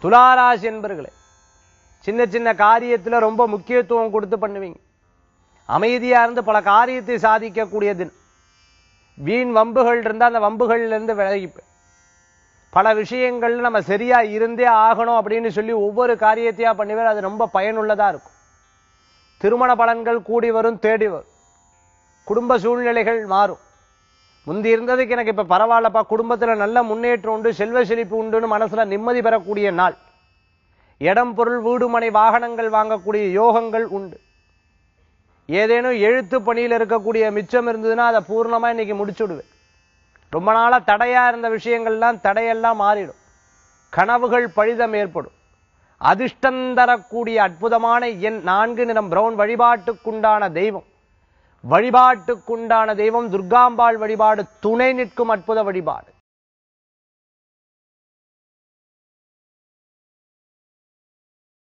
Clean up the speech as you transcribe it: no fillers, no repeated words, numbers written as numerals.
துளாராசி என்பர்களே, சின்ன சின்ன காரியத்துல ரொம்ப முக்கியத்துவம் கொடுத்து பண்ணுவீங்க. அமைதியா இருந்து பல காரியத்தை சாதிக்கக்கூடிய தினம். வீண் வம்புகள் இருந்தா அந்த வம்புகள்ல இருந்து விலகிப்பேன். பல விஷயங்கள்ல நம்ம சரியா இருந்தே ஆகணும் அப்படின்னு சொல்லி ஒவ்வொரு காரியத்தையா பண்ணுவேன். அது ரொம்ப பயனுள்ளதா இருக்கும். திருமண பலன்கள் கூடி வரும், தேடி வரும். குடும்ப சூழ்நிலைகள் மாறும். முந்தி இருந்ததுக்கு எனக்கு இப்ப பரவாயில்லப்பா, குடும்பத்துல நல்ல முன்னேற்றம் உண்டு, செல்வ செழிப்பு உண்டுன்னு மனசுல நிம்மதி பெறக்கூடிய நாள். இடம் பொருள் வீடு மனை வாகனங்கள் வாங்கக்கூடிய யோகங்கள் உண்டு. ஏதேனும் எழுத்து பணியில் இருக்கக்கூடிய மிச்சம் இருந்ததுன்னா அதை பூர்ணமா இன்னைக்கு முடிச்சுடுவேன். ரொம்ப நாளா தடையா இருந்த விஷயங்கள்லாம் தடையெல்லாம் மாறிடும். கனவுகள் பழிதம் ஏற்படும். அதிர்ஷ்டம் தரக்கூடிய அற்புதமான எண் 4, நிறம் பிரவுன். வழிபாட்டுக்குண்டான தெய்வம் துர்காம்பாள் வழிபாடு. துணை நிற்கும் அற்புத வழிபாடு.